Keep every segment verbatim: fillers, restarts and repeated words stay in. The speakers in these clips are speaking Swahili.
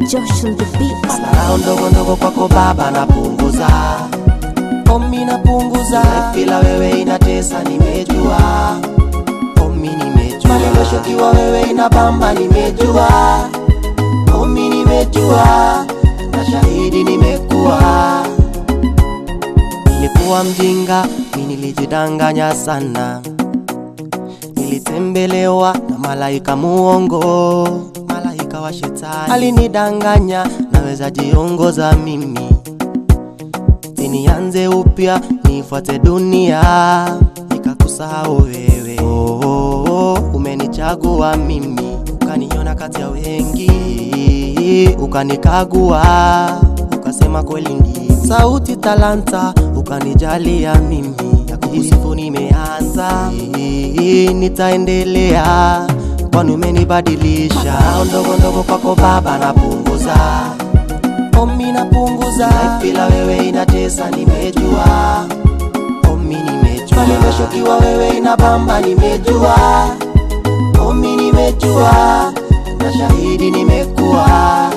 Josh on the beat. Madharau ndogo ndogo kwako baba napunguza, omi napunguza. Bila wewe inatesa nimejua, omi nimejua. Maneno shokiwa wewe inabamba nimejua, omi nimejua. Na shahidi nimekuwa, nilikuwa mjinga, mimi nilijidanganya sana. Nilitembelewa na malaika muongo, malaika wa shetani. Alinidanganya naweza jiongoza mimi, nianze upya nifuate dunia, nikakusahau wewe. Oh, oh, oh, umenichagua mimi, ukaniona kati ya wengi, ukanikagua, ukasema kweli ndi sauti talanta, ukanijalia mimi, na kukusifu nimeanza, nitaendelea kwani umenibadilisha. Ndogo ndogo kwako baba napunguza, omi napunguza. Bila wewe inatesa nimejua, omi nimejua. Maneno shokiwa wewe inabamba nimejua, omi nimejua. Na shahidi nimekuwa,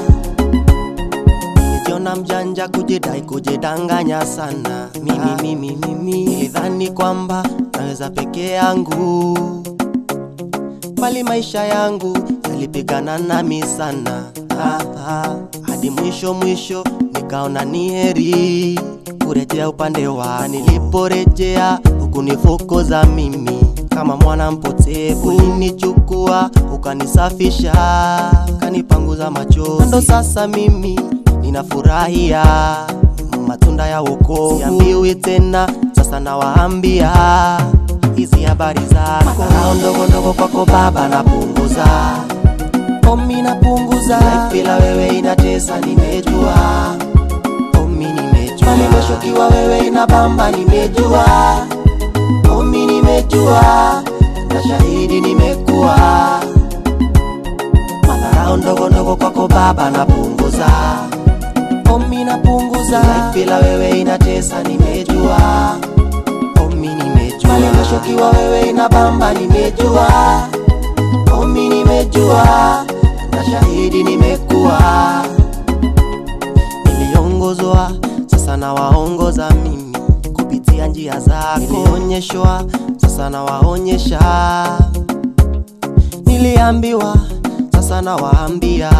nilijiona mjanja kujidai kujidanganya sana. Mimi mimi mimi nilidhani kwamba naweza peke yangu, bali maisha yangu yalipigana nami sana. Ah, ah. Hadi mwisho mwisho nikaona ni heri kurejea upande wa niliporejea, ukunifukuza mimi kama mwana mpotevu. Ulinichukua ukanisafisha, ukanipanguza machozi. Ndo sasa mimi ninafurahia matunda ya wokovu. Siambiwi tena, sasa nawaambia hizi habari zako. Madharau ndogo ndogo kwako baba napunguza, omi napunguza. Bila wewe inatesa nimejua, omi nimejua. Maneno shokiwa wewe inabamba nimejua, omi nimejua. Na shahidi nimekuwa, madharau ndogo ndogo kwako baba napunguza, omi napunguza. Bila wewe inatesa nimejua, omi nimejua. Maneno shokiwa wewe inabamba nimejua, omi nimejua. Na shahidi nimekuwa, niliongozwa sasa na waongoza mimi, kupitia njia zako. Nilionyeshwa sasa na waonyesha, niliambiwa sasa na waambia,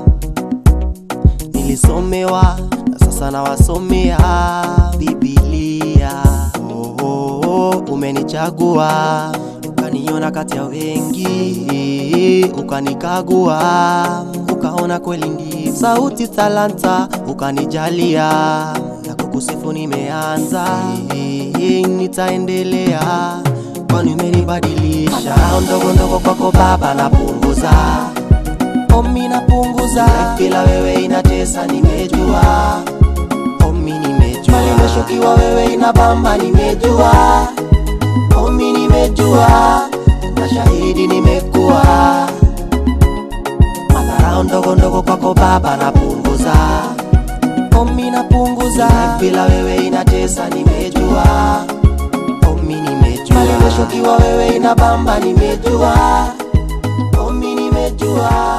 nilisomewa na sasa na wasomea Biblia. Oh, oh, oh, umenichagua, ukaniona kati ya wengi, ukanikagua, ukaona kweli ndi sauti talanta, ukanijalia, na kukusifu nimeanza, nitaendelea kwani umenibadilisha. Madharau ndogo ndogo kwako baba napunguza, omi napunguza. Bila wewe inatesa nimejua, omi nimejua. Maneno shokiwa wewe inabamba nimejua, omi nimejua. Na shahidi nimekuwa, madharau ndogo ndogo kwako baba napunguza, omi napunguza. Bila wewe inatesa nimejua, omi nimejua. Maneno shokiwa wewe inabamba nimejua, omi nimejua.